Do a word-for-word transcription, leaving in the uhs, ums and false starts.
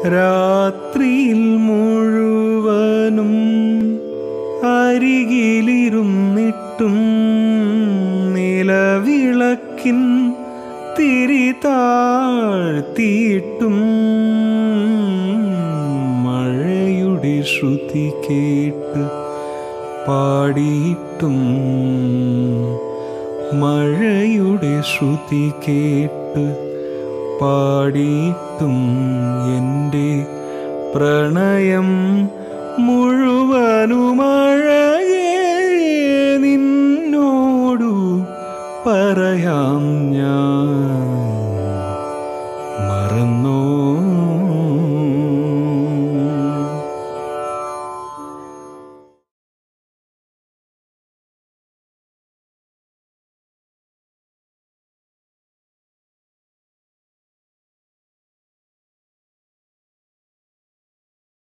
രാത്രിയിൽ മുഴുവനും അരികിലിരുന്നിട്ടും നിലവിളക്കിൻ തിരി താഴ്ത്തിയിട്ടും മഴയുടെ ശ്രുതി കേട്ട് പാടിയിട്ടും മഴയുടെ ശ്രുതി കേട്ട് പാടിയിട്ടും എൻ്റെ പ്രണയം മുഴുവനുമഴ